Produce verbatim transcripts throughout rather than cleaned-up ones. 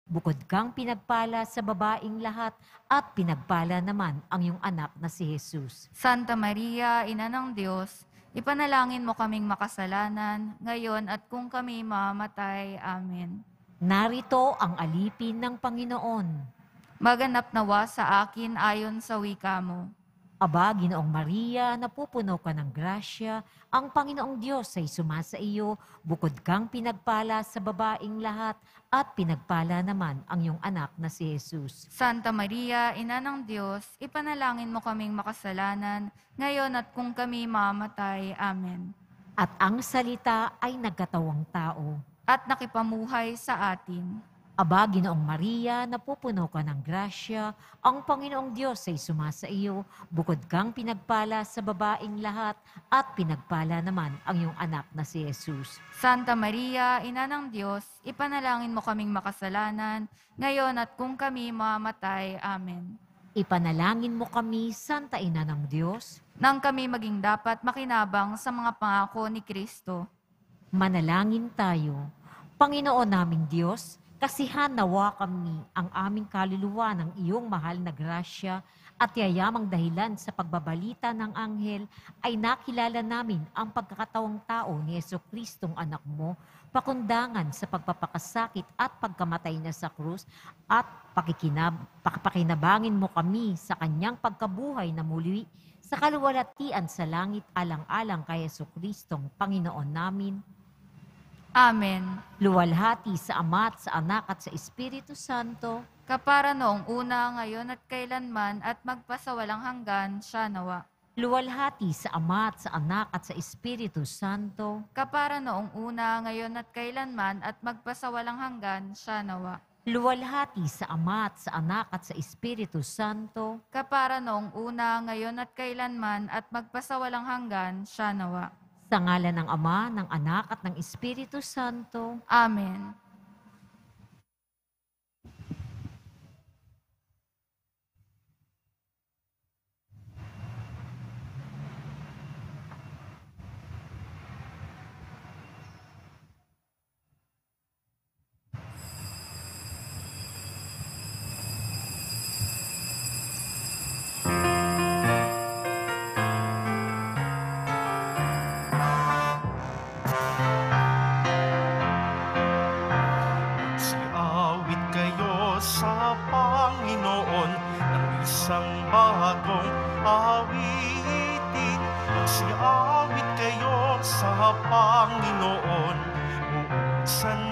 Bukod kang pinagpala sa babaing lahat at pinagpala naman ang iyong anak na si Jesus. Santa Maria, Ina ng Diyos, ipanalangin mo kaming makasalanan, ngayon at kung kami mamamatay. Amen. Narito ang alipin ng Panginoon. Maganap nawa sa akin ayon sa wika mo. Aba, Ginoong Maria, napupuno ka ng grasya, ang Panginoong Diyos ay sumasa iyo, bukod kang pinagpala sa babaing lahat, at pinagpala naman ang iyong anak na si Jesus. Santa Maria, Ina ng Diyos, ipanalangin mo kaming makasalanan, ngayon at kung kami mamamatay. Amen. At ang salita ay nagkatawang tao. At nakipamuhay sa atin. Aba, Ginoong Maria, napupuno ka ng grasya, ang Panginoong Diyos ay sumasa iyo, bukod kang pinagpala sa babaing lahat, at pinagpala naman ang iyong anak na si Jesus. Santa Maria, Ina ng Diyos, ipanalangin mo kaming makasalanan, ngayon at kung kami mamamatay. Amen. Ipanalangin mo kami, Santa Ina ng Diyos, Nang kami maging dapat makinabang sa mga pangako ni Kristo. manalangin tayo. Panginoon naming Diyos, kasihan nawa kami ang aming kaluluwa ng iyong mahal na grasya at yayamang dahilan sa pagbabalita ng anghel ay nakilala namin ang pagkakatawang tao ni Jesucristong anak mo, pakundangan sa pagpapakasakit at pagkamatay na sa krus at pakikinab, pakinabangin mo kami sa kanyang pagkabuhay na muli sa kaluwalhatian sa langit alang-alang kay Jesucristong Panginoon namin. Amen. Luwalhati sa Ama at sa Anak at sa Espiritu Santo, Kapara noong una, ngayon at kailanman at magpasawalang hanggan, siya nawa. luwalhati sa Ama at sa Anak at sa Espiritu Santo, Kapara noong una, ngayon at kailanman at magpasawalang hanggan, siya nawa. luwalhati sa Ama at sa Anak at sa Espiritu Santo, Kapara noong una, ngayon at kailanman at magpasawalang hanggan, siya nawa. sa ngalan ng Ama, ng Anak at ng Espiritu Santo. Amen. Siawit kayo sa Panginoon ng isang bagong awitin. Siawit kayo sa Panginoon buong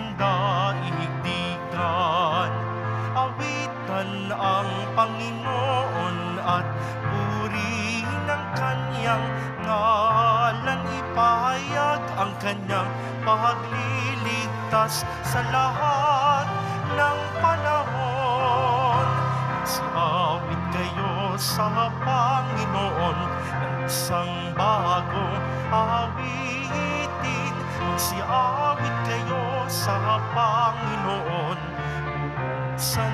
sandaigdigan. Awitan ang Panginoon at purihin ang kanyang ngalan. Ipahayag ang kanyang pagliligtas sa lahat ng panahon. Siawit kayo sa Panginoon ng isang bagong awitin. Siawit kayo sa Panginoon buong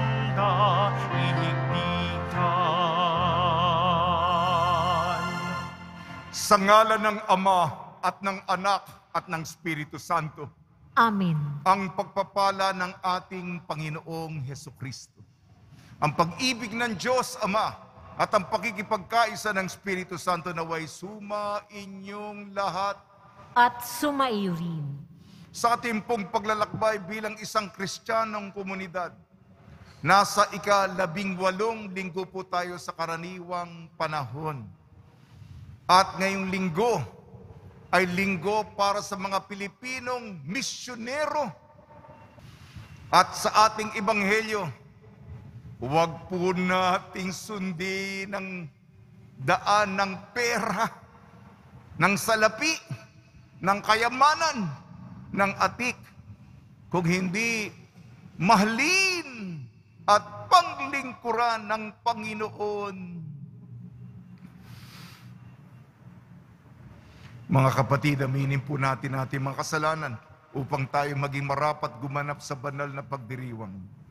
sandaigdigan. Sa ngalan ng Ama at ng Anak at ng Espiritu Santo, Amen. ang pagpapala ng ating Panginoong Hesukristo, ang pag-ibig ng Diyos Ama at ang pakikipagkaisa ng Espiritu Santo naway suma inyong lahat. At sumaiyo rin. Sa ating pong paglalakbay bilang isang Kristiyanong komunidad, nasa ika-labing walong linggo po tayo sa karaniwang panahon. At ngayong linggo ay linggo para sa mga Pilipinong misyonero. At sa ating ebanghelyo, huwag po nating sundin ang daan ng pera, ng salapi, ng kayamanan, ng atik, kung hindi mahalin at panglingkuran ng Panginoon. Mga kapatid, aminin po natin natin mga kasalanan upang tayo maging marapat gumanap sa banal na pagdiriwang.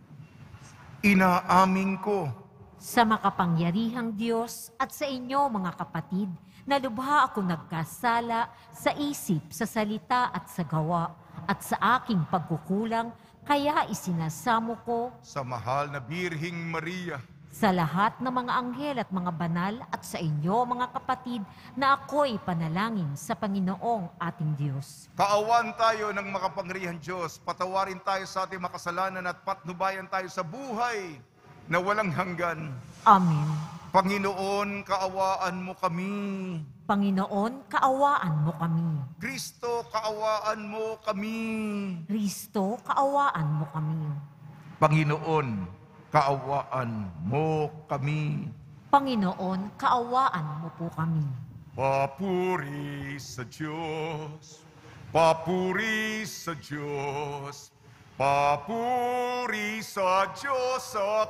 Inaamin ko Sa makapangyarihang Diyos at sa inyo mga kapatid, na lubha ako nagkasala sa isip, sa salita at sa gawa, at sa aking pagkukulang, kaya isinasamo ko sa mahal na Birhing Maria, sa lahat ng mga anghel at mga banal at sa inyo mga kapatid na ako'y panalangin sa Panginoong ating Diyos. kaawan tayo ng makapangyarihan Diyos, patawarin tayo sa ating makasalanan at patnubayan tayo sa buhay na walang hanggan. Amen. Panginoon, kaawaan mo kami. Panginoon, kaawaan mo kami. Kristo, kaawaan mo kami. Kristo, kaawaan mo kami. Panginoon, kaawaan mo kami. Panginoon, kaawaan mo po kami. Papuri sa Diyos, papuri sa Diyos, papuri sa Diyos sa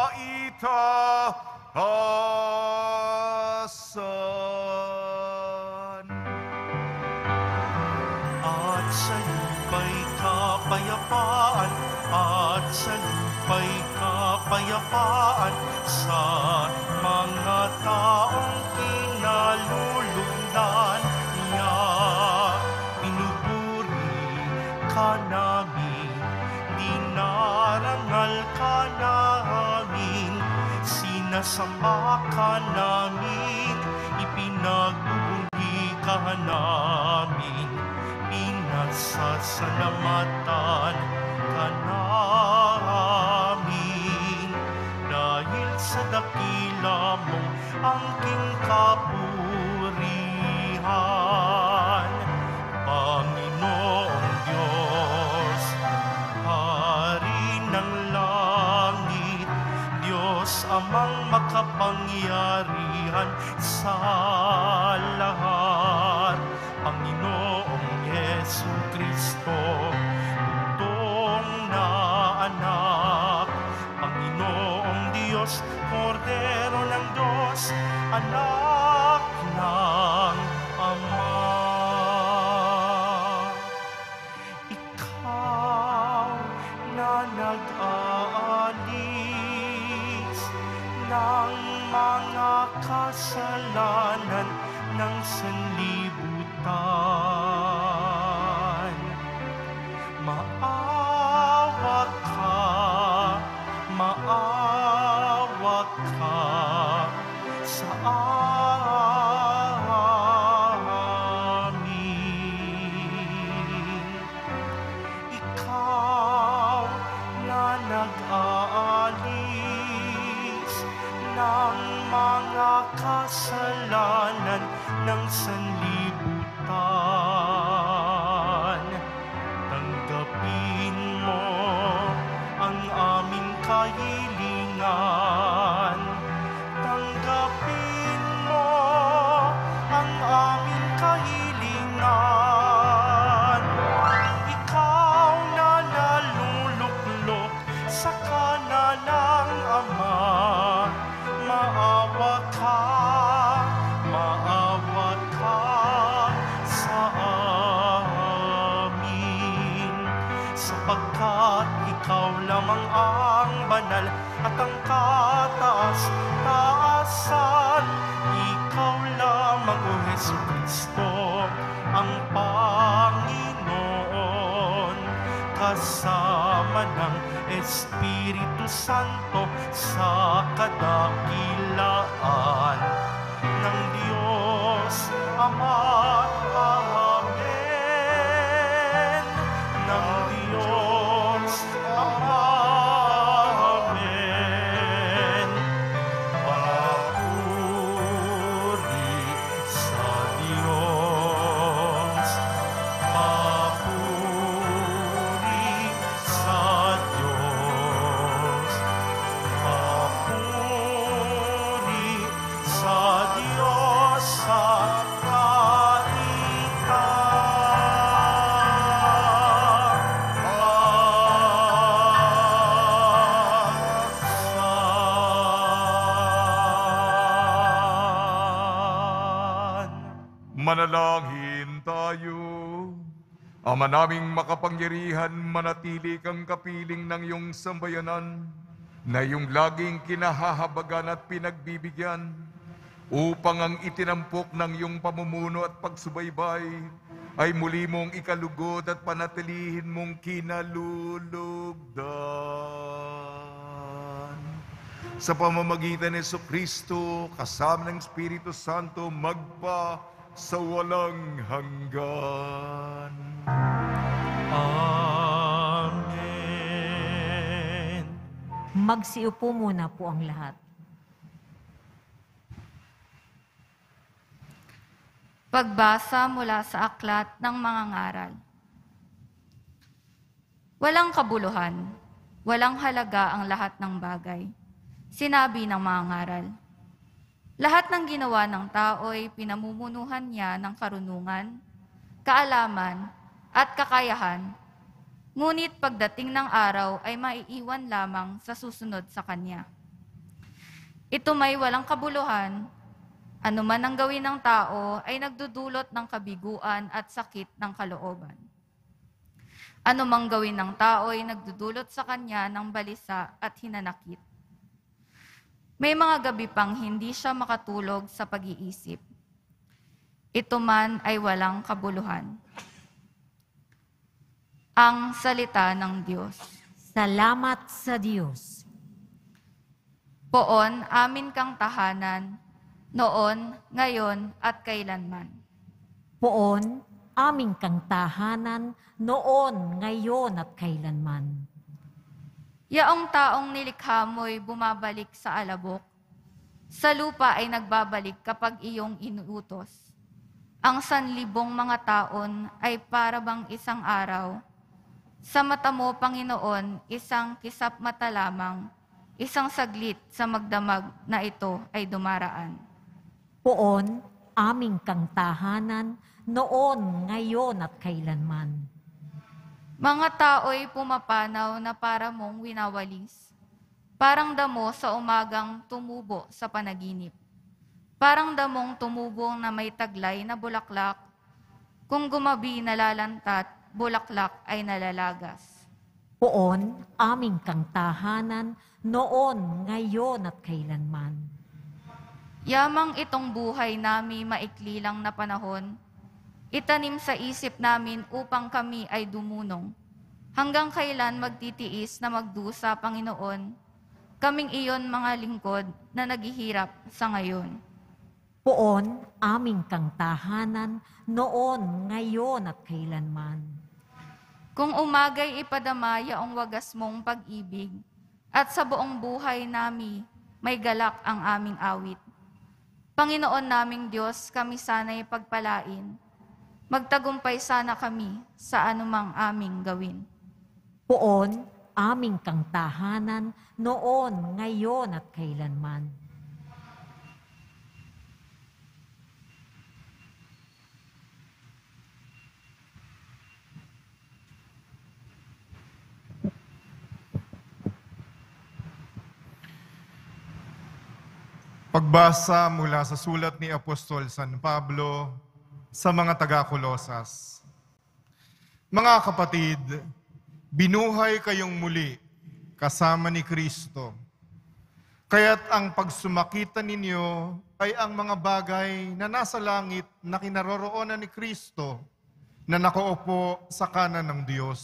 kaitaasan. At sa lupa'y kapayapaan, at sa lupa'y kapayapaan, sa mga taong kinalulugdan niya. Pinupuri ka namin, dinarangal ka namin, sinasamba ka namin, ipinagbubunyi ka namin, pinasasalamatan ka namin, dahil sa dakila mong angking kapurihan. Panginoong Diyos, Hari ng langit, Diyos amang makapangyarihan sa lahat. Panginoong Yesu Kristo, bugtong na anak. Panginoong Diyos, Kordero ng Diyos, anak ng Ama. Ikaw na nag-aalis ng mga kasalanan ng sanlibutan. Maawa ka, maawa ka sa amin. Ikaw na nag-aalis ng mga kasalanan ng sanlibutan. Tanggapin mo ang aming kahilingan. Tanggapin mo ang aming kahilingan. Ikaw na naluluklok sa kanan ng Ama, maawa ka, maawa ka sa amin, sapagkat ikaw lamang ang banal at ang kataas-taasan. Ikaw lamang, O Hesu Kristo, ang Panginoon, kasama ng Espiritu Santo sa kadakilaan ng Diyos Ama. Amen. Ng Diyos Ama. Amen. Papuri sa Diyos. Papuri sa Diyos. Papuri sa Diyos sa kaitaasan. Manalangin tayo. Ama naming makapangyarihan, manatili kang kapiling ng iyong sambayanan, na iyong laging kinahahabagan at pinagbibigyan, upang ang itinampok ng iyong pamumuno at pagsubaybay ay muli mong ikalugod at panatilihin mong kinalulugdan. Sa pamamagitan ni Jesucristo, kasama ng Espiritu Santo, magpa sa walang hanggan. Amen. Magsiupo muna po ang lahat. Pagbasa mula sa aklat ng mga ngaral. Walang kabuluhan, walang halaga ang lahat ng bagay. Sinabi ng mga ngaral. Lahat ng ginawa ng tao'y pinamumunuhan niya ng karunungan, kaalaman, at kakayahan, ngunit pagdating ng araw ay maiiwan lamang sa susunod sa kanya. Ito may walang kabuluhan. Ano man ang gawin ng tao ay nagdudulot ng kabiguan at sakit ng kalooban. Ano mang gawin ng tao ay nagdudulot sa kanya ng balisa at hinanakit. May mga gabi pang hindi siya makatulog sa pag-iisip. Ito man ay walang kabuluhan. Ang salita ng Diyos. Salamat sa Diyos. Poon amin kang tahanan, noon, ngayon, at kailanman. Poon, aming kang tahanan, noon, ngayon, at kailanman. Yaong taong nilikha mo'y bumabalik sa alabok. Sa lupa ay nagbabalik kapag iyong inuutos. Ang sanlibong mga taon ay para bang isang araw. Sa mata mo, Panginoon, isang kisap mata lamang, isang saglit sa magdamag na ito ay dumaraan. Poon, aming kang tahanan, noon, ngayon, at kailanman. Mga tao'y pumapanaw na para mong winawalis. Parang damo sa umagang tumubo sa panaginip. Parang damong tumubong na may taglay na bulaklak. Kung gumabi nalalantat, bulaklak ay nalalagas. Poon, aming kang tahanan, noon, ngayon, at kailanman. Yamang itong buhay nami maikli lang na panahon, itanim sa isip namin upang kami ay dumunong. Hanggang kailan magtitiis na magdusa, Panginoon, kaming iyon mga lingkod na naghihirap sa ngayon. Poon, aming kang tahanan, noon, ngayon, at kailanman. Kung umagay ipadama yaong wagas mong pag-ibig, at sa buong buhay nami may galak ang aming awit. Panginoon naming Diyos, kami sana'y pagpalain. Magtagumpay sana kami sa anumang aming gawin. Poon, aming kang tahanan, noon, ngayon, at kailanman. Pagbasa mula sa sulat ni Apostol San Pablo sa mga taga-Kolosas. Mga kapatid, binuhay kayong muli kasama ni Kristo. Kaya't ang pagsumakita ninyo ay ang mga bagay na nasa langit na kinaroroonan ni Kristo na nakaupo sa kanan ng Diyos.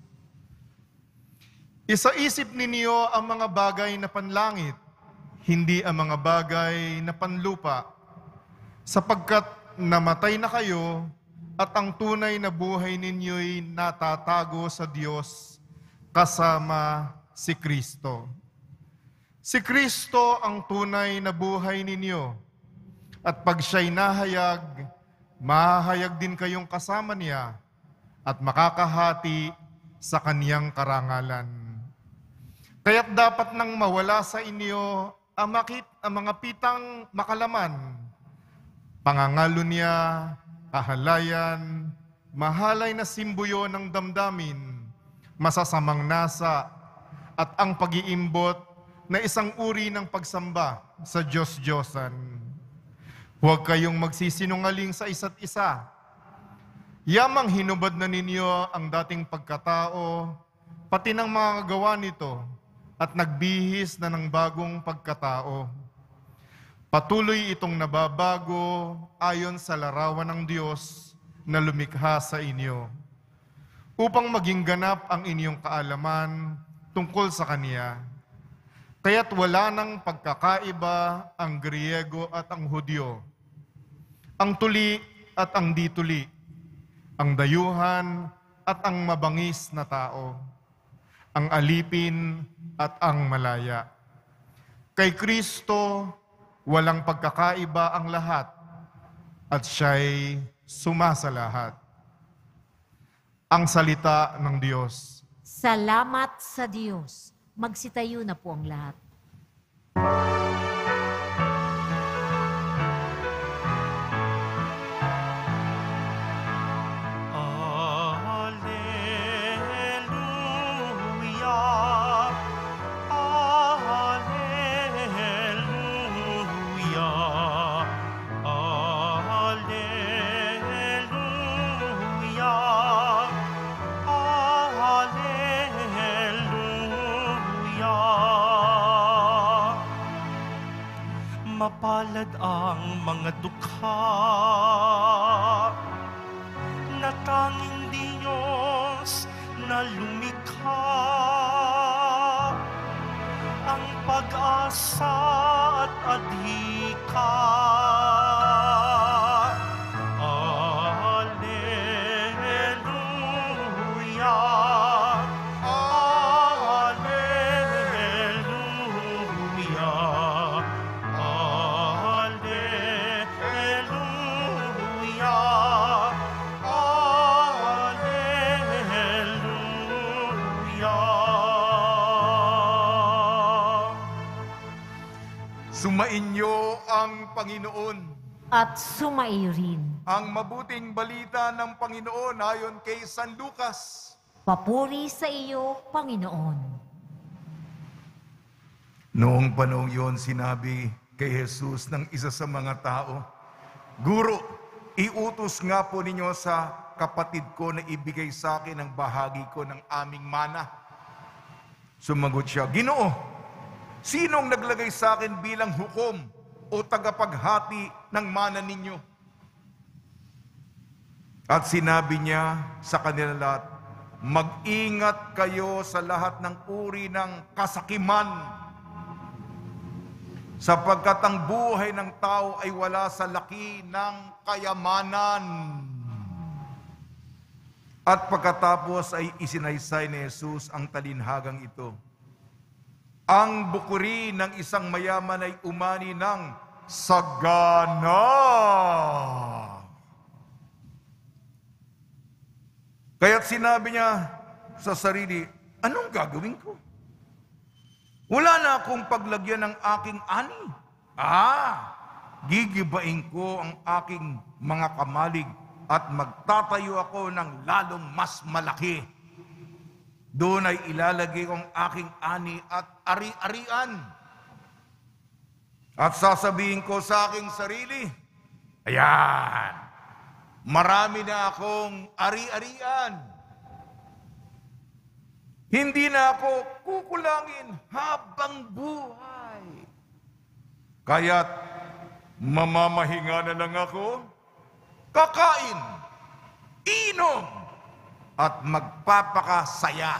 Isaisip ninyo ang mga bagay na panlangit, hindi ang mga bagay na panlupa, sapagkat namatay na kayo at ang tunay na buhay ninyo'y natatago sa Diyos kasama si Kristo. Si Kristo ang tunay na buhay ninyo at pag siya'y nahayag, mahahayag din kayong kasama niya at makakahati sa kaniyang karangalan. Kaya't dapat nang mawala sa inyo ang, makit, ang mga pitang makalaman, pangangalo niya, kahalayan, mahalay na simbuyo ng damdamin, masasamang nasa, at ang pag-iimbot na isang uri ng pagsamba sa Diyos-Diyosan. Huwag kayong magsisinungaling sa isa't isa. Yamang hinubad na ninyo ang dating pagkatao, pati ng mga gawa nito, at nagbihis na ng bagong pagkatao. Patuloy itong nababago ayon sa larawan ng Diyos na lumikha sa inyo, upang maging ganap ang inyong kaalaman tungkol sa Kaniya. Kaya't wala nang pagkakaiba ang Griego at ang Hudyo, ang tuli at ang dituli, ang dayuhan at ang mabangis na tao, ang alipin at ang malaya. Kay Kristo, walang pagkakaiba ang lahat, at siya'y sumasa lahat. Ang salita ng Diyos. Salamat sa Diyos. Magsitayo na po ang lahat. Alleluia, Alleluia, Alleluia, Alleluia. Mapalad ang mga dukha na tanging Diyos na lumikha, ang pag-asa at adhika. Alleluia, Alleluia, Alleluia, Alleluia. Sumainyo ang Panginoon. At sumaiyo rin. Ang mabuting balita ng Panginoon ayon kay San Lucas. Papuri sa iyo, Panginoon. Noong panahon yon, sinabi kay Jesus ng isa sa mga tao, Guro, iutos nga po ninyo sa kapatid ko na ibigay sa akin ang bahagi ko ng aming mana. Sumagot siya, Ginoo, sinong naglagay sa akin bilang hukom o tagapaghati ng mana ninyo? At sinabi niya sa kanila lahat, mag-ingat kayo sa lahat ng uri ng kasakiman, sapagkat ang buhay ng tao ay wala sa laki ng kayamanan. At pagkatapos ay isinaysay ni Jesus ang talinhagang ito. Ang bukuri ng isang mayaman ay umani ng sagana. Kaya't sinabi niya sa sarili, anong gagawin ko? Wala na akong paglagyan ng aking ani. Ah, gigibain ko ang aking mga kamalig at magtatayo ako ng lalong mas malaki. Doon ay ilalagay ko ang aking ani at ari-arian. At sasabihin ko sa aking sarili, ayan, marami na akong ari-arian. Hindi na ako kukulangin habang buhay. Kaya't mamamahinga na lang ako, kakain, inom, at magpapakasaya.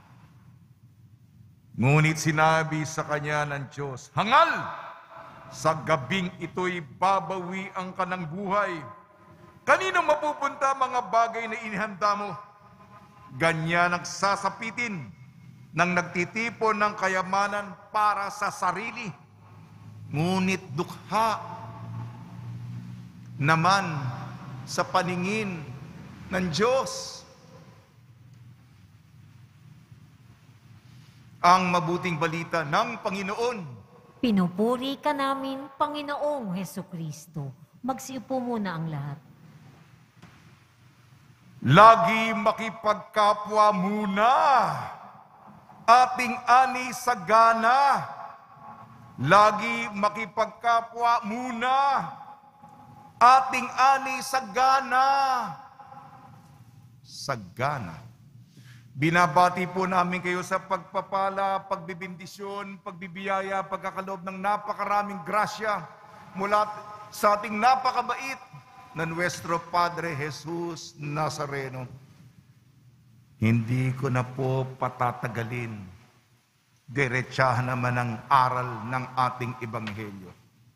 Ngunit sinabi sa kanya ng Diyos, hangal, sa gabing ito'y babawi ang kanang buhay. Kanino mapupunta mga bagay na inihanda mo? Ganyan nagsasapitin ng nagtitipon ng kayamanan para sa sarili. Ngunit dukha naman sa paningin ng Diyos. Ang mabuting balita ng Panginoon. Pinupuri ka namin, Panginoong Hesukristo. Magsiupo muna ang lahat. Lagi makipagkapwa muna, ating ani sagana. Lagi makipagkapwa muna, ating ani sagana. Sagana. Binabati po namin kayo sa pagpapala, pagbibindisyon, pagbibiyaya, pagkakaloob ng napakaraming grasya mula sa ating napakabait na Nuestro Padre Jesus Nazareno. Hindi ko na po patatagalin. Diretsahan naman ang aral ng ating Ebanghelyo.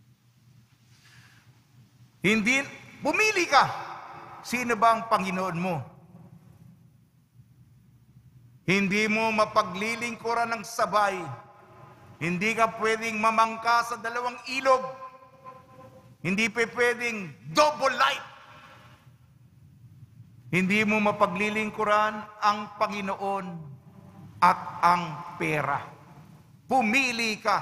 Hindi, pumili ka. Sino ba ang Panginoon mo? Hindi mo mapaglilingkuran ng sabay. Hindi ka pwedeng mamangka sa dalawang ilog. Hindi pa pwedeng double life. Hindi mo mapaglilingkuran ang Panginoon at ang pera. Pumili ka.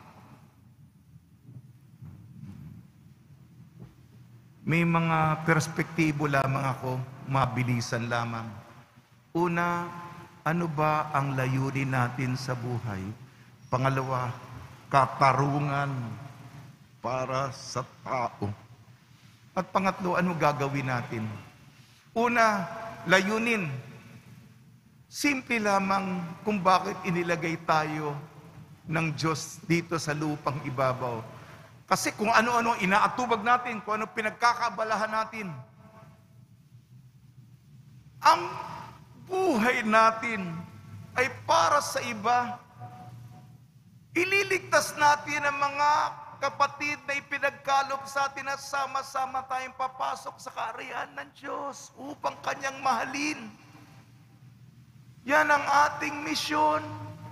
May mga perspektibo lamang ako, mabilisan lamang. Una, ano ba ang layunin natin sa buhay? Pangalawa, katarungan para sa tao. At pangatlo, ano gagawin natin? Una, layunin. Simple lamang kung bakit inilagay tayo ng Diyos dito sa lupang ibabaw. Kasi kung ano-ano inaatubag natin, kung ano pinagkakaabalahan natin, ang buhay natin ay para sa iba. Ililigtas natin ang mga kapatid na ipinagkaloob sa atin at sama-sama tayong papasok sa kaharian ng Diyos upang Kanyang mahalin. Yan ang ating misyon.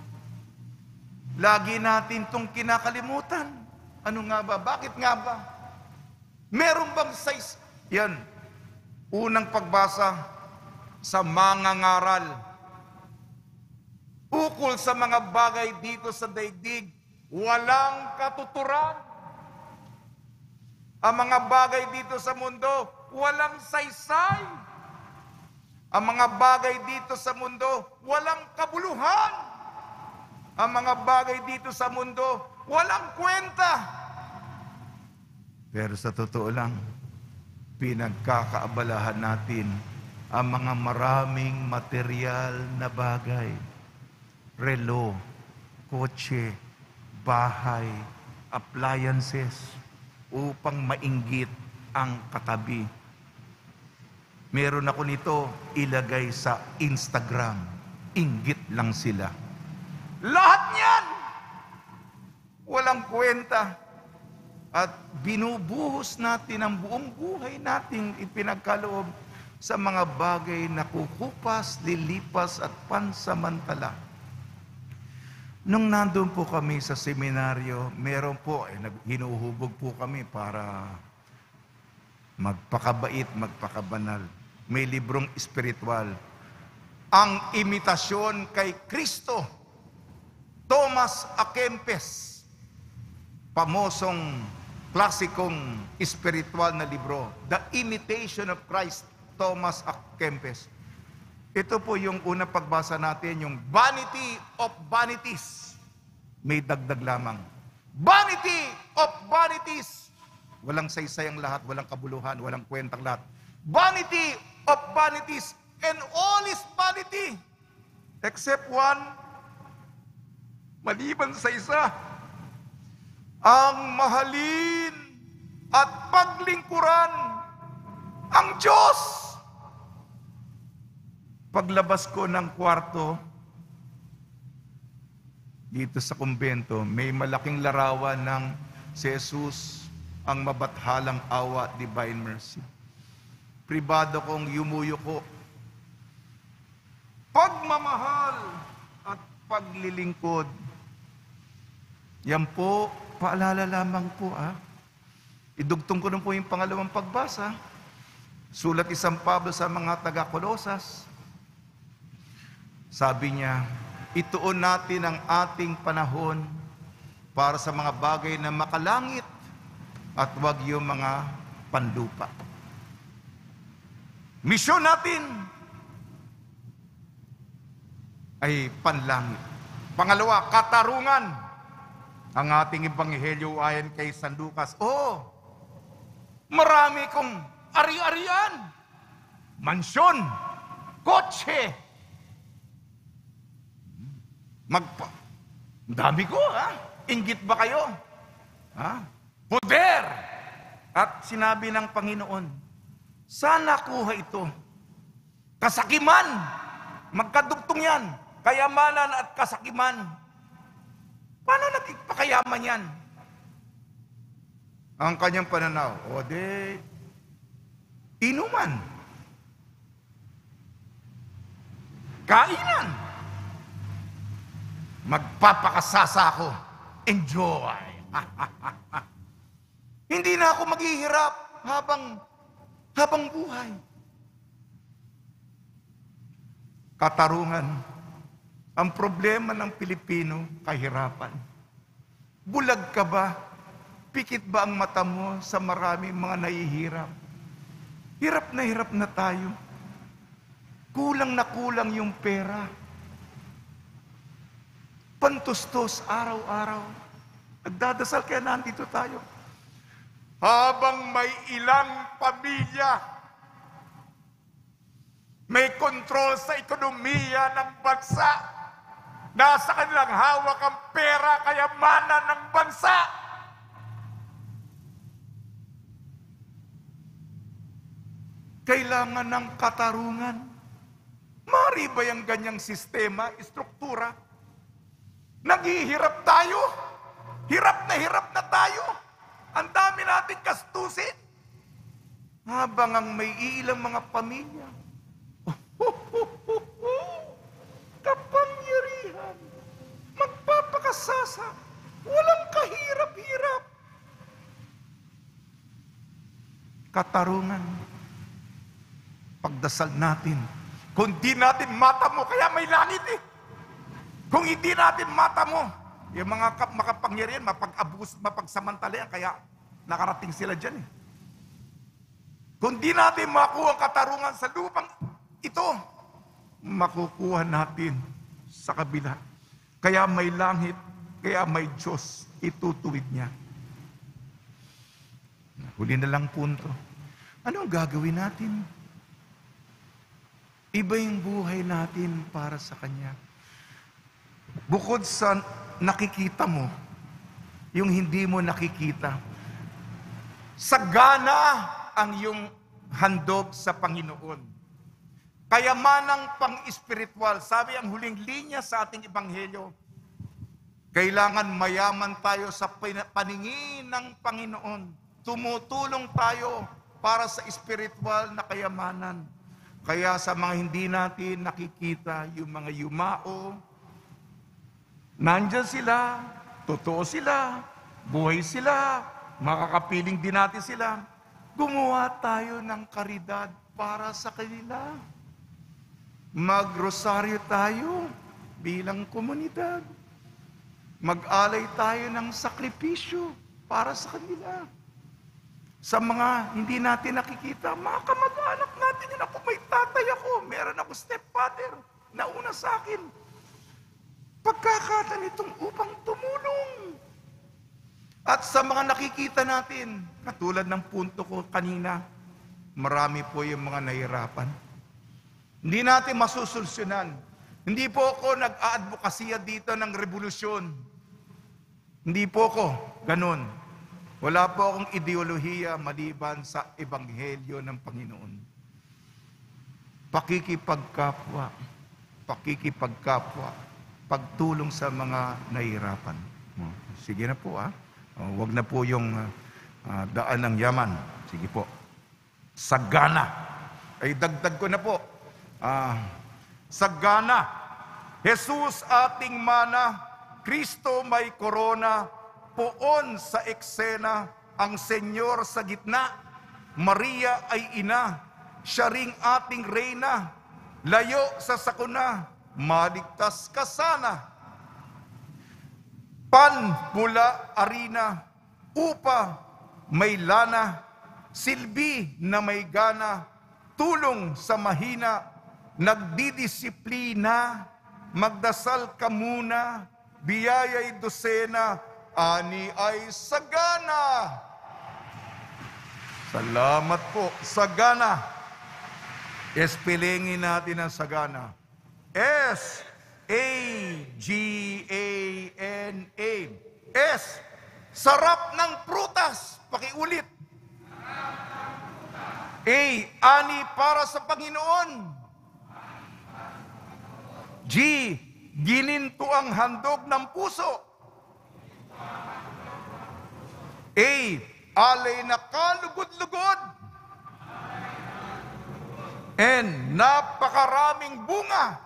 Lagi natin itong kinakalimutan. Ano nga ba? Bakit nga ba? Meron bang size? Yan. Unang pagbasa sa mga ngaral. Ukol sa mga bagay dito sa daigdig, walang katuturan. Ang mga bagay dito sa mundo, walang saysay. Ang mga bagay dito sa mundo, walang kabuluhan. Ang mga bagay dito sa mundo, walang kwenta. Pero sa totoo lang, pinagkakaabalahan natin ang mga maraming material na bagay. Relo, kotse, bahay, appliances, upang mainggit ang katabi. Meron ako nito, ilagay sa Instagram. Inggit lang sila. Lahat niyan! Walang kwenta. At binubuhos natin ang buong buhay nating ipinagkaloob sa mga bagay na kukupas, lilipas at pansamantala. Nung nandun po kami sa seminaryo, meron po, eh, hinuhubog po kami para magpakabait, magpakabanal. May librong espiritual. Ang imitasyon kay Kristo. Thomas A. Kempis. Pamosong, klasikong espiritual na libro. The Imitation of Christ, Thomas A. Kempis. Ito po yung unang pagbasa natin, yung vanity of vanities. May dagdag lamang. Vanity of vanities. Walang saysay ang lahat, walang kabuluhan, walang kwentang lahat. Vanity of vanities, and all is vanity. Except one, maliban sa isa, ang mahalin at paglingkuran ang Diyos. Paglabas ko ng kwarto, dito sa kumbento, may malaking larawan ng si Jesus, ang mabathalang awa, divine mercy. Pribado kong yumuyuko. Pagmamahal at paglilingkod. Yan po, paalala lamang po ah. Idugtong ko na po yung pangalawang pagbasa. Sulat ni San Pablo sa mga taga-Kolosas. Sabi niya, ituon natin ang ating panahon para sa mga bagay na makalangit at wag yung mga panlupa. Misyon natin ay panlangit. Pangalawa, katarungan. Ang ating ebanghelyo ayon kay San Lucas. Oh, marami kong ari-arian, mansyon, kotse. Magpa... Dami ko, ha? Inggit ba kayo? Ha? Poder! At sinabi ng Panginoon, Saan nakuha ito? Kasakiman! Magkadugtong yan. Kayamanan at kasakiman. Paano nagpakayaman yan? Ang kanyang pananaw, o de, inuman. Kainan. Magpapakasasa ako. Enjoy. Hindi na ako maghihirap habang habang buhay. Katarungan. Ang problema ng Pilipino, kahirapan. Bulag ka ba? Pikit ba ang mata mo sa maraming mga nahihirap? Hirap na hirap na tayo. Kulang na kulang yung pera. Pantustos araw-araw. Nagdadasal kaya nandito tayo. Habang may ilang pamilya, may kontrol sa ekonomiya ng bansa, nasa kanilang hawak ang pera, kayamanan ng bansa. Kailangan ng katarungan. Mari ba yung ganyang sistema, struktura? Naghihirap tayo. Hirap na hirap na tayo. Ang dami natin kastusin. Habang ang may ilang mga pamilya, kapangyarihan, magpapakasasa, walang kahirap-hirap. Katarungan. Pagdasal natin. Kung di natin mata mo, kaya may langit eh. Kung hindi natin mata mo, yung mga kap makapangyarihan, mapag-abus, mapagsamantalayan, kaya nakarating sila dyan eh. Kung di natin makuha ang katarungan sa lupang ito, makukuha natin sa kabila. Kaya may langit, kaya may Diyos, itutuwid niya. Huli na lang punto. Anong gagawin natin? Iba yung buhay natin para sa Kanya. Bukod sa nakikita mo, yung hindi mo nakikita, sagana ang iyong handog sa Panginoon. Kayamanang pang-espiritual, sabi ang huling linya sa ating ebanghelyo, kailangan mayaman tayo sa paningin ng Panginoon. Tumutulong tayo para sa espiritual na kayamanan. Kaya sa mga hindi natin nakikita, yung mga yumao, nandyan sila, totoo sila, buhay sila, makakapiling din natin sila. Gumawa tayo ng karidad para sa kanila. Magrosaryo tayo bilang komunidad. Mag-alay tayo ng sakripisyo para sa kanila. Sa mga hindi natin nakikita, mga kamag-anak natin yun. Ako may tatay ako, meron ako stepfather na una sa akin. Pagkakataon itong upang tumulong. At sa mga nakikita natin, katulad ng punto ko kanina, marami po yung mga nahihirapan. Hindi natin masusolusyonan. Hindi po ako nag-aadvokasya dito ng revolusyon. Hindi po ako ganun. Wala po akong ideolohiya maliban sa ebanghelyo ng Panginoon. Pakikipagkapwa, pakikipagkapwa, pagtulong sa mga nahihirapan. Sige na po ah. Huwag na po yung uh, daan ng yaman. Sige po. Sagana. Ay dagdag ko na po. Uh, sagana. Jesus ating mana, Kristo may korona, poon sa eksena, ang Senyor sa gitna, Maria ay ina, siya ring ating reyna, layo sa sakuna, maligtas ka sana. Pan, pula, arina, upa, may lana, silbi na may gana, tulong sa mahina, nagdidisiplina, magdasal ka muna, biyaya'y dosena, ani ay sagana. Salamat po, sagana. Espelengin natin ang sagana. S A G A N A. S. Sarap ng prutas. Pakiulit. A. Ani para sa Panginoon. G. Gininto ang handog ng puso. A. Alay na kalugod-lugod. N. Napakaraming bunga.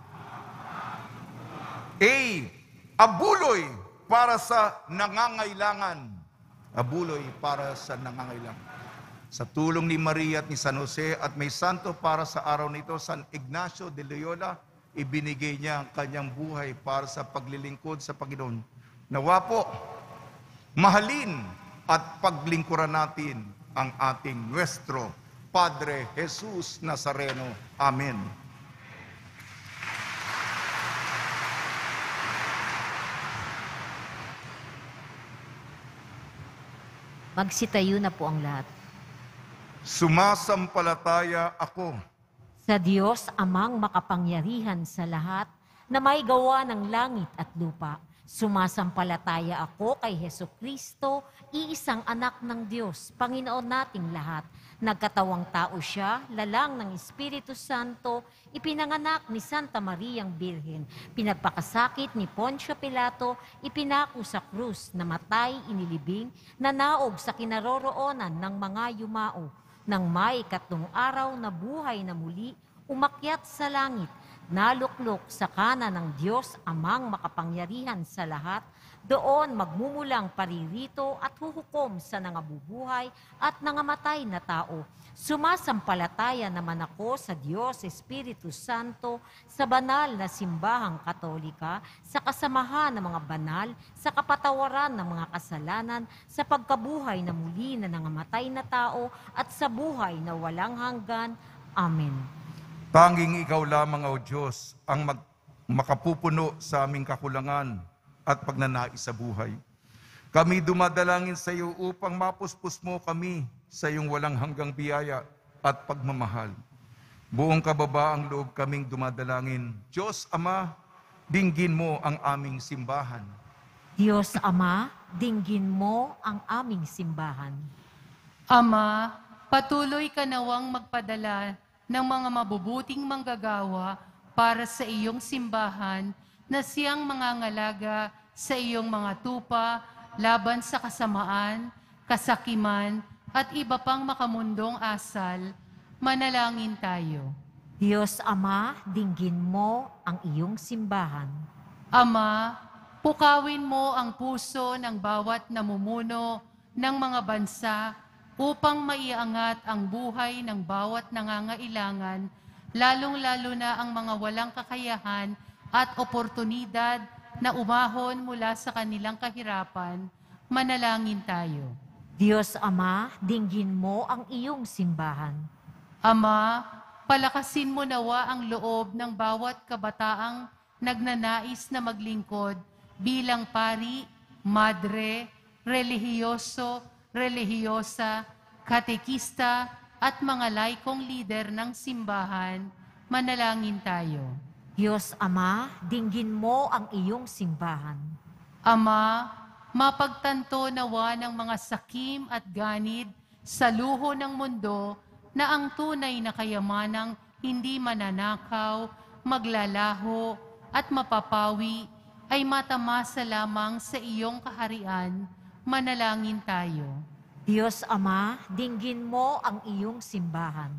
A. Abuloy para sa nangangailangan. Abuloy para sa nangangailangan. Sa tulong ni Maria at ni San Jose at may santo para sa araw nito, San Ignacio de Loyola, ibinigay niya ang kanyang buhay para sa paglilingkod sa Panginoon. Nawa po, mahalin at paglingkuran natin ang ating nuestro Padre Jesus Nazareno. Amen. Magsitayo na po ang lahat. Sumasampalataya ako Sa Diyos amang makapangyarihan sa lahat, na may gawa ng langit at lupa. Sumasampalataya ako kay Hesukristo, iisang anak ng Diyos, Panginoon nating lahat. Nagkatawang tao siya, lalang ng Espiritu Santo, ipinanganak ni Santa Mariang Birhen, pinagpakasakit ni Poncio Pilato, ipinako sa krus, namatay, inilibing, nanaog sa kinaroroonan ng mga yumao. Nang may ikatlong araw na buhay na muli, umakyat sa langit, naluklok sa kanan ng Diyos amang makapangyarihan sa lahat, doon magmumulang paririto at huhukom sa nangabubuhay at nangamatay na tao. Sumasampalataya naman ako sa Diyos Espiritu Santo, sa banal na simbahang katolika, sa kasamahan ng mga banal, sa kapatawaran ng mga kasalanan, sa pagkabuhay na muli na nangamatay na tao, at sa buhay na walang hanggan. Amen. Tanging ikaw lamang, O Diyos, ang mag- makapupuno sa aming kakulangan at pagnanais sa buhay. Kami dumadalangin sa iyo upang mapuspos mo kami sa iyong walang hanggang biyaya at pagmamahal. Buong kababaang loob kaming dumadalangin. Diyos Ama, dinggin mo ang aming simbahan. Diyos Ama, dinggin mo ang aming simbahan. Ama, patuloy ka nawang magpadala ng mga mabubuting manggagawa para sa iyong simbahan na siyang mangangalaga sa iyong mga tupa laban sa kasamaan, kasakiman, at iba pang makamundong asal. Manalangin tayo. Diyos Ama, dinggin mo ang iyong simbahan. Ama, pukawin mo ang puso ng bawat namumuno ng mga bansa upang maiangat ang buhay ng bawat nangangailangan, lalong-lalo na ang mga walang kakayahan at oportunidad na umahon mula sa kanilang kahirapan. Manalangin tayo. Diyos Ama, dinggin mo ang iyong simbahan. Ama, palakasin mo nawa ang loob ng bawat kabataang nagnanais na maglingkod bilang pari, madre, relihiyoso, relihiyosa, katekista, at mga laikong lider ng simbahan. Manalangin tayo. Diyos Ama, dinggin mo ang iyong simbahan. Ama, mapagtanto nawa ng mga sakim at ganid sa luho ng mundo na ang tunay na kayamanang hindi mananakaw, maglalaho, at mapapawi ay matamasa lamang sa iyong kaharian. Manalangin tayo. Diyos Ama, dinggin mo ang iyong simbahan.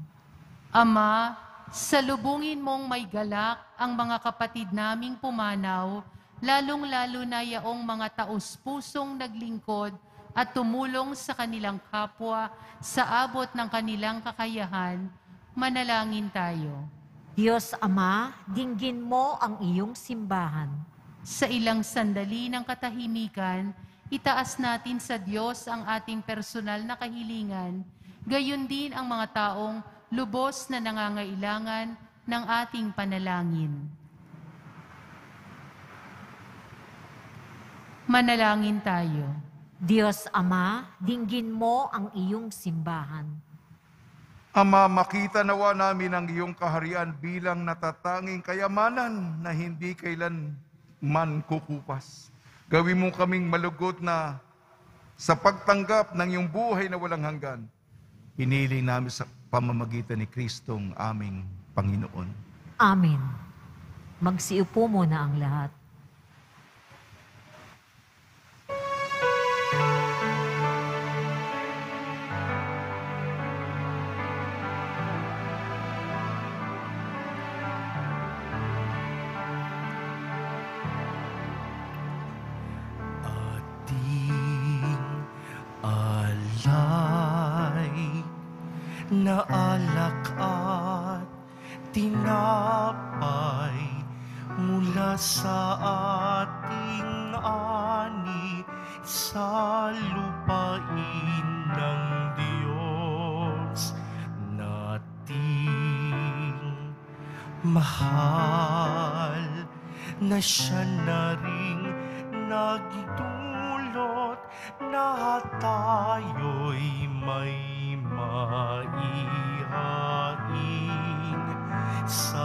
Ama, salubungin mong may galak ang mga kapatid naming pumanaw, lalong-lalo na yaong mga taus-pusong naglingkod at tumulong sa kanilang kapwa sa abot ng kanilang kakayahan. Manalangin tayo. Diyos Ama, dinggin mo ang iyong simbahan. Sa ilang sandali ng katahimikan, itaas natin sa Diyos ang ating personal na kahilingan, gayon din ang mga taong lubos na nangangailangan ng ating panalangin. Manalangin tayo. Diyos Ama, dinggin mo ang iyong simbahan. Ama, makita nawa namin ang iyong kaharian bilang natatanging kayamanan na hindi kailan man kukupas. Gawin mo kaming malugot na sa pagtanggap ng iyong buhay na walang hanggan. Hiniling namin sa pamamagitan ni Kristong aming Panginoon. Amen. Magsiupo muna ang lahat. Ating alay na alak at tinapay mula sa ating ani sa lupain ng Diyos nating mahal na siya na ring nagdulot na tayo'y may maihain sa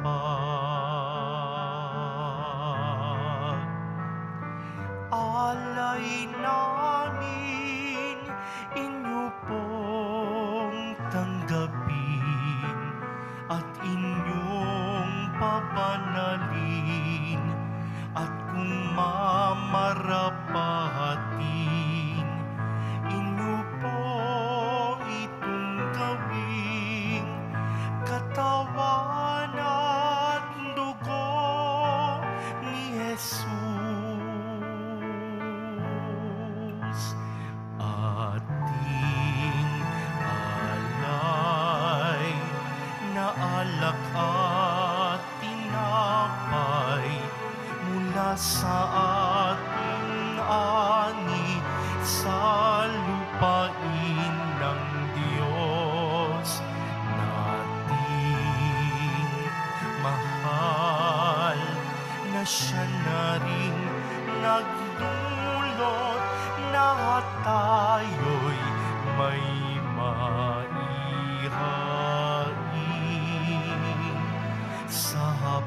hapag. Alay namin inyo pong tanggapin at inyong papanalin at kung mamarapatin inyo po itong gawing katawan at dugo ni Jesus. Ating alay na alak at tinapay mula sa ating ani sa lupain ng Diyos nating mahal na siya na rin nagdulot na tayo'y may maihain sa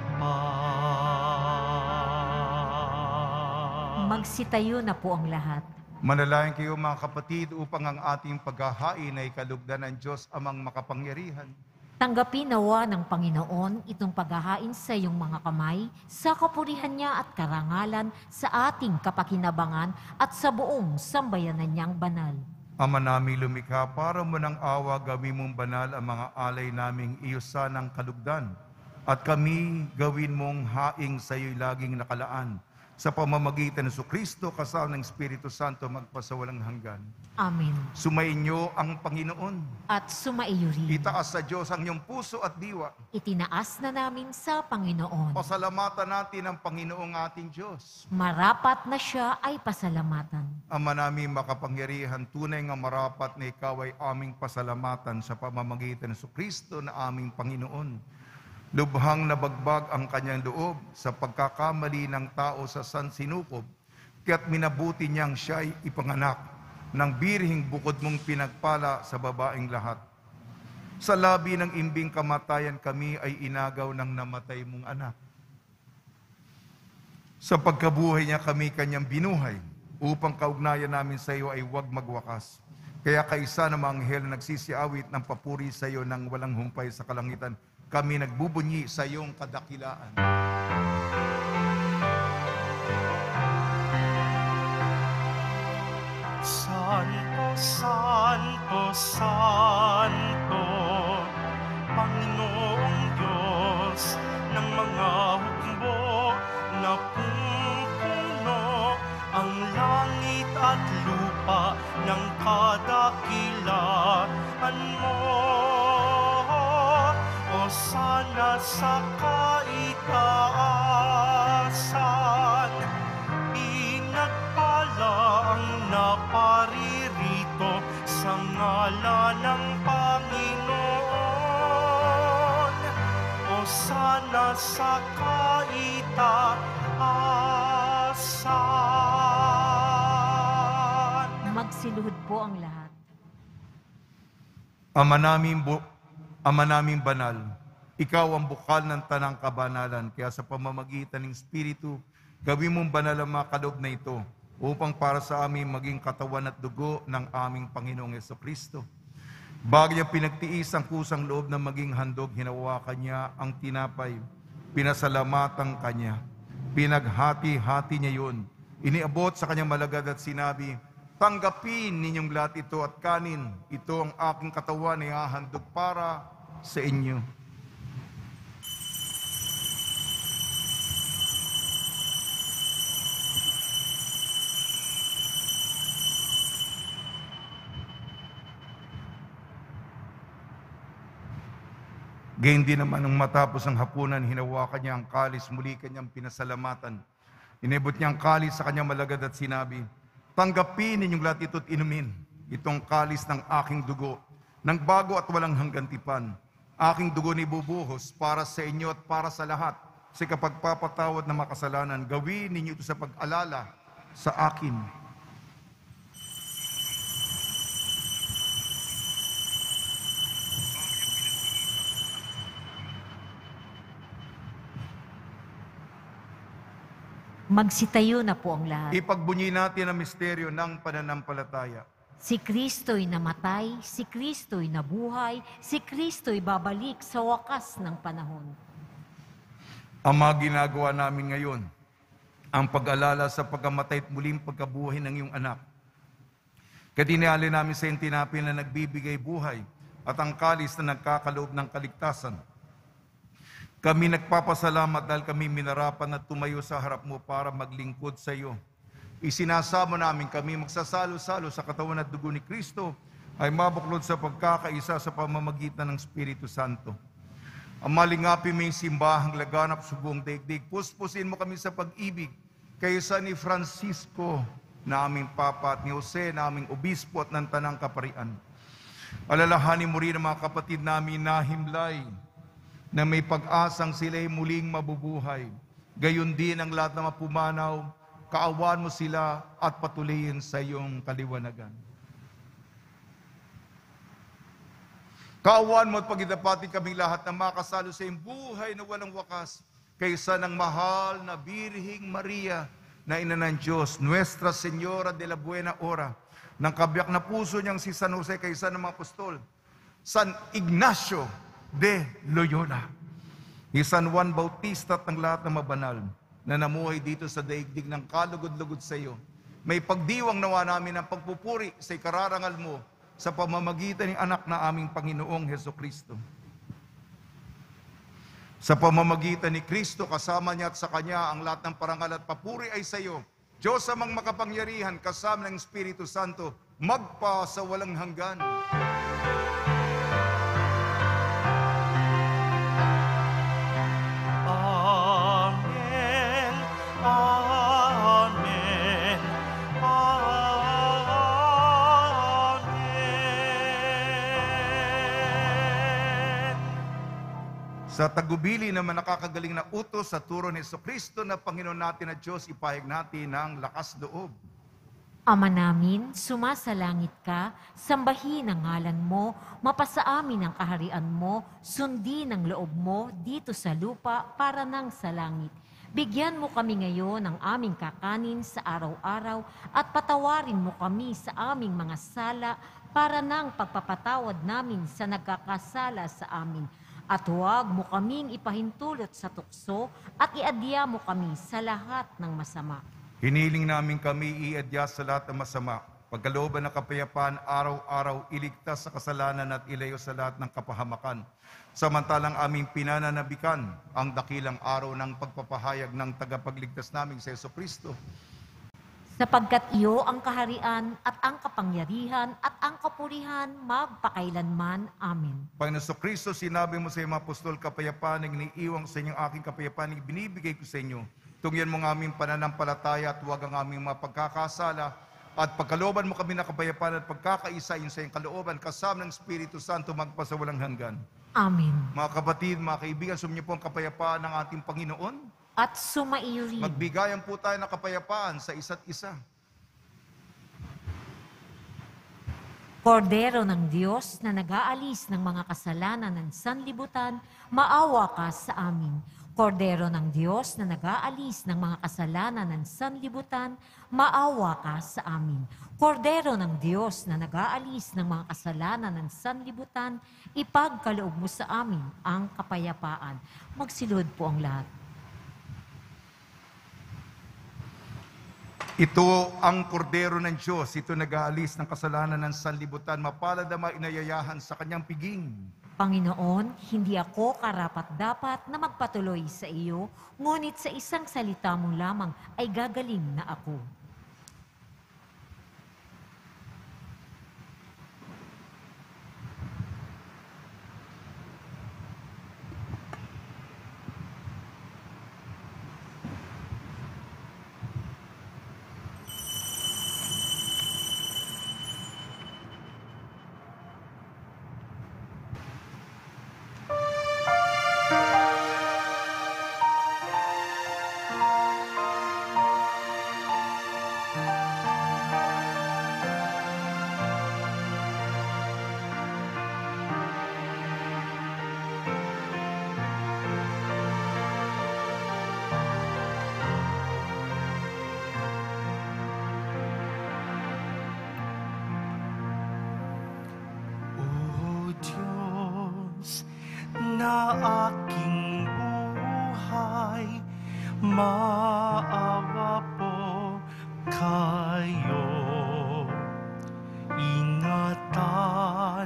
hapag. Magsitayo na po ang lahat. Manalangin kayo mga kapatid upang ang ating paghahain ay kalugdan ng Diyos amang makapangyarihan. Tanggapin nawa ng Panginoon itong paghahain sa iyong mga kamay, sa kapurihan niya at karangalan, sa ating kapakinabangan at sa buong sambayanan niyang banal. Ama namin lumikha, para mo ng awa gawin mong banal ang mga alay naming iyusa ng kalugdan. At kami gawin mong haing sa iyo'y laging nakalaan. Sa pamamagitan ng Kristo kasama ng Espiritu Santo magpasawalang hanggan. Amen. Sumainyo ang Panginoon. At sumaiyo rin. Itaas sa Diyos ang iyong puso at diwa. Itinaas na namin sa Panginoon. Pasalamatan natin ang Panginoong ating Diyos. Marapat na siya ay pasalamatan. Ama namin makapangyarihan, tunay nga marapat na ikaw ay aming pasalamatan sa pamamagitan ng Kristo na aming Panginoon. Lubhang nabagbag ang kanyang loob sa pagkakamali ng tao sa sansinukob, kaya't minabuti niyang siya'y ipanganak ng birhing bukod mong pinagpala sa babaeng lahat. Sa labi ng imbing kamatayan kami ay inagaw ng namatay mong anak. Sa pagkabuhay niya kami kanyang binuhay, upang kaugnayan namin sa iyo ay huwag magwakas. Kaya kaisa ng mga anghel na nagsisiawit ng papuri sa iyo ng walang humpay sa kalangitan, kami nagbubunyi sa iyong kadakilaan. Santo, Santo, Santo, Panginoong Diyos ng mga hukbo na pumupuno ang langit at lupa ng kadakilaan mo. O sana sa kaitaasan, pinagpala ang naparirito sa ngalan ng Panginoon. O sana sa kaitaasan. Magsiluhod po ang lahat. Ama namin, bu- Ama naming banal, ikaw ang bukal ng tanang kabanalan, kaya sa pamamagitan ng Espiritu, gawin mong banal ang mga kaloob na ito, upang para sa amin maging katawan at dugo ng aming Panginoong Jesucristo. Bago niya pinagtiis ang kusang loob na maging handog, hinawakan niya ang tinapay, pinasalamatan kanya, pinaghati-hati niya yun, iniabot sa kanyang malagad at sinabi, tanggapin ninyong lahat ito at kanin, ito ang aking katawan na ihahandog para sa inyo. Gayun din naman nung matapos ang hapunan, hinawakan niya ang kalis, muli kanyang pinasalamatan. Inibot niya ang kalis sa kanyang malagad at sinabi, tanggapin ninyong lahat ito't inumin. Itong kalis ng aking dugo, ng bago at walang hanggantipan. Aking dugo ni bubuhos para sa inyo at para sa lahat. Sa kapagpapatawad ng makasalanan, gawin ninyo ito sa pag-alala sa akin. Magsitayo na po ang lahat. Ipagbunyi natin ang misteryo ng pananampalataya. Si Kristo'y namatay, si Kristo'y nabuhay, si Kristo'y babalik sa wakas ng panahon. Ang mga ginagawa namin ngayon, ang pag-alala sa pagkamatay at muling pagkabuhay ng iyong anak. Katinali namin sa tinapay na nagbibigay buhay at ang kalis na nagkakaloob ng kaligtasan. Kami nagpapasalamat dahil kami minarapan at tumayo sa harap mo para maglingkod sa iyo. Isinasamo namin kami magsasalo-salo sa katawan at dugo ni Kristo ay mabuklod sa pagkakaisa sa pamamagitan ng Espiritu Santo. Ang malingapi may simbahang laganap sa buong daigdig. Puspusin mo kami sa pag-ibig kaysa ni Francisco na aming Papa at ni Jose na aming Obispo at ng Tanang Kaparian. Alalahanin mo rin ang mga kapatid namin na himlay na may pag-asang sila'y muling mabubuhay. Gayon din ang lahat na mapumanaw, kaawan mo sila at patuloyin sa iyong kaliwanagan. Kaawan mo at pagidapati kaming lahat na makasalo sa iyong buhay na walang wakas, kaysa ng mahal na Birhing Maria na ina ng Diyos, Nuestra Señora de la Buena Hora, ng kabiyak na puso niyang si San Jose, kaysa ng mga apostol, San Ignacio de Loyola, ni San Juan Bautista at ng lahat ng mabanal na namuhay dito sa daigdig ng kalugod-lugod sa iyo. May pagdiwang nawa namin ang pagpupuri sa ikararangal mo sa pamamagitan ng anak na aming Panginoong Hesukristo. Sa pamamagitan ni Kristo, kasama niya at sa Kanya, ang lahat ng parangal at papuri ay sa iyo. Diyos amang makapangyarihan, kasama ng Espiritu Santo, magpa sa walang hanggan. Amen. Amen. Amen. Sa tagubili naman nakakagaling na utos sa turo ni Jesucristo na Panginoon natin at Diyos, ipahayag natin ng lakas loob. Ama namin, sumasalangit ka, sambahin ang ngalan mo, mapasa amin ang kaharian mo, sundin ang loob mo dito sa lupa para nang sa langit. Bigyan mo kami ngayon ng aming kakanin sa araw-araw at patawarin mo kami sa aming mga sala para nang pagpapatawad namin sa nagkakasala sa amin. At huwag mo kaming ipahintulot sa tukso at iadya mo kami sa lahat ng masama. Hiniling namin kami iadya sa lahat ng masama, pagkalooban ng kapayapaan, araw-araw iligtas sa kasalanan at ilayo sa lahat ng kapahamakan. Samantalang aming pinananabikan ang dakilang araw ng pagpapahayag ng tagapagligtas namin sa Jesucristo. Sapagkat iyo ang kaharian at ang kapangyarihan at ang kapurihan magpakailanman. Amen. Panginoon Jesucristo, sinabi mo sa iyong mga apostol, kapayapaan ang iniiwang sa inyong aking kapayapaan ang binibigay ko sa inyo. Tungyan mo ng aming pananampalataya at huwag ang aming mga pagkakasala at pagkalooban mo kami ng kapayapaan at pagkakaisa yun sa iyong kalooban kasama ng Espiritu Santo magpa sa walang hanggan. Amen. Mga kapatid, mga kaibigan, sumunyo po ang kapayapaan ng ating Panginoon. At sumaiyo rin. Magbigayan po tayo ng kapayapaan sa isa't isa. Kordero ng Diyos na nag-aalis ng mga kasalanan ng sanlibutan, maawa ka sa amin. Kordero ng Diyos na nag-aalis ng mga kasalanan ng sanlibutan, maawa ka sa amin. Kordero ng Diyos na nag-aalis ng mga kasalanan ng sanlibutan, ipagkaloob mo sa amin ang kapayapaan. Magsilod po ang lahat. Ito ang kordero ng Diyos, ito nag-aalis ng kasalanan ng sanlibutan, mapalad ang mga inayayahan sa kanyang piging. Panginoon, hindi ako karapat-dapat na magpatuloy sa iyo, ngunit sa isang salita mo lamang ay gagaling na ako. Na aking buhay, maawa po kayo. Ingatan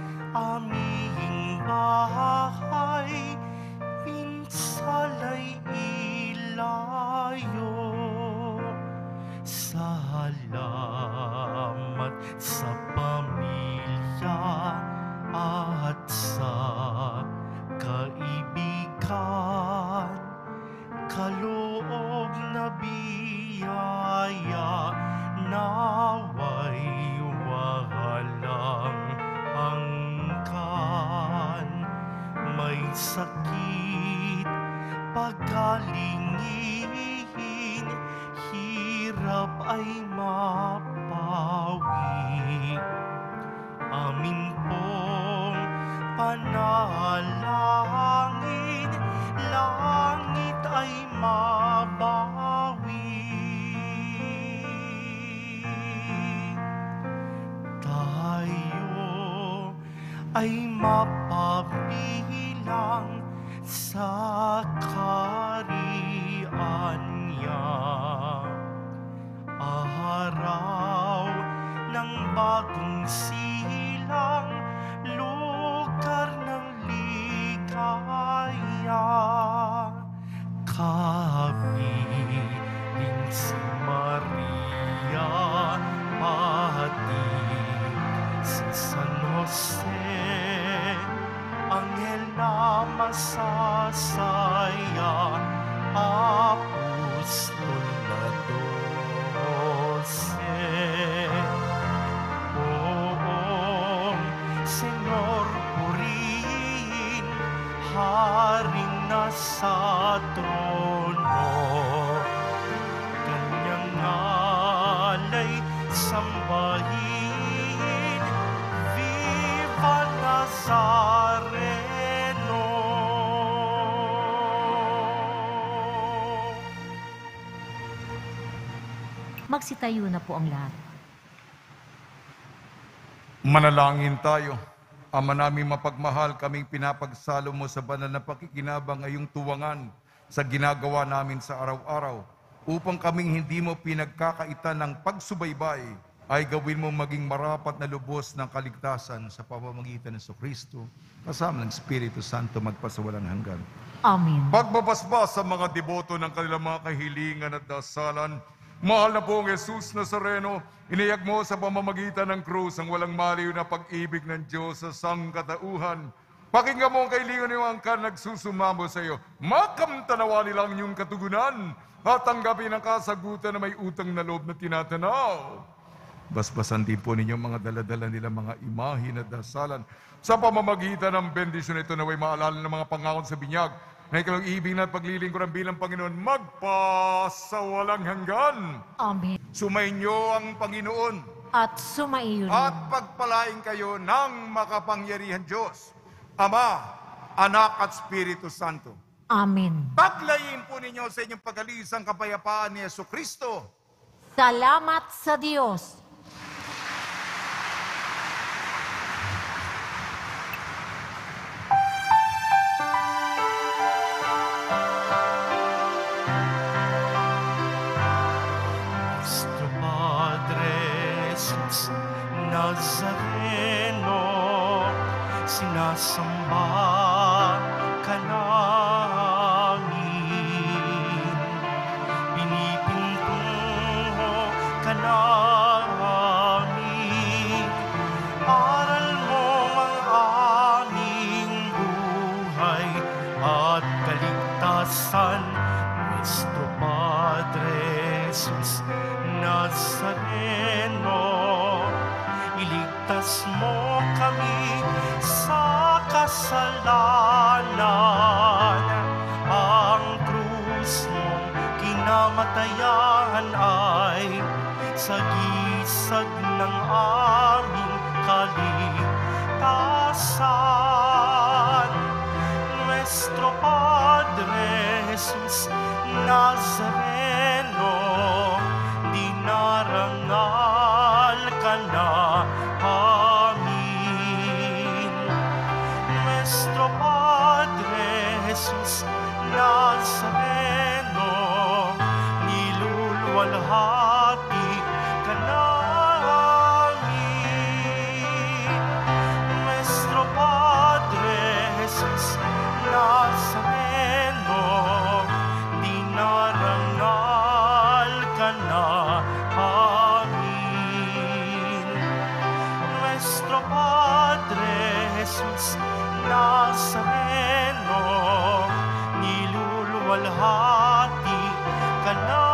aming bahay, pinsala'y ilayo. Salamat sa pamilya at sa kaibigan, kaloob na biyaya, naway walang hanggan. May sakit, pagalingin, hirap ay mapawi. Amin pong panalangin, langit ay mabawi. Tayo ay mapabilang sa kaharian niya. Araw ng bagong silang, lugar ng ligaya. Kapiling si Maria, pati si San Jose, anghel na masasaya, apostol na dose. Poong Senyor, purihin, haring nasa trono, kanyang ngalay sambahin, Viva Nazareno. Magsitayo na po ang lahat. Manalangin tayo. Ama namin mapagmahal, kaming pinapagsalo mo sa banal na pakikinabang ngayong tuwangan sa ginagawa namin sa araw-araw, upang kaming hindi mo pinagkakaitan ng pagsubaybay, ay gawin mo maging marapat na lubos ng kaligtasan sa pamamagitan ng Kristo, kasama ng Espiritu Santo magpasawalang hanggan. Amen. Pagbabasbas sa mga deboto ng kanilang mga kahilingan at dasalan, mahal na pong Jesus Nazareno, iniyag mo sa pamamagitan ng krus ang walang maliw na pag-ibig ng Diyos sa sangkatauhan. Pakinggan mo ang kailingan ng angkan nagsusumamo sa iyo. Makamtanawa nilang iyong katugunan at tanggapin ang kasagutan na may utang na loob na tinatanaw. Basbasan din po ninyo mga daladala nila mga imahin at dasalan sa pamamagitan ng bendisyon ito na may maalala ng mga pangakon sa binyag na ikaw ibig na paglilingkuran bilang Panginoon magpasawalang hanggan. Amen. Sumainyo ang Panginoon At sumaiyo rin. at pagpalain kayo ng makapangyarihan Diyos, Ama, Anak at Espiritu Santo. Amen. Paglayin po ninyo sa inyong pag-alis ang kapayapaan ni Jesucristo. Salamat sa Diyos. Nuestro Padre Jesus Nazareno, sinasamba ka namin. Pinipintuho ka namin. Aral mo ang aming buhay at kaligtasan. Nuestro Padre Jesus Nazareno, iligtas mo kami sa kasalanan. Ang krus mong kinamatayan ay sagisag ng aming kaligtasan. Nuestro Padre Jesus Nazareno, dinarangal ka na amin. Nuestro Padre Jesus Nazareno, niluluwalhati ka namin. Nuestro Padre Jesus Nazareno, dinarangal ka na amin. Nuestro Padre Jesus Nazareno, niluluwalhati ka na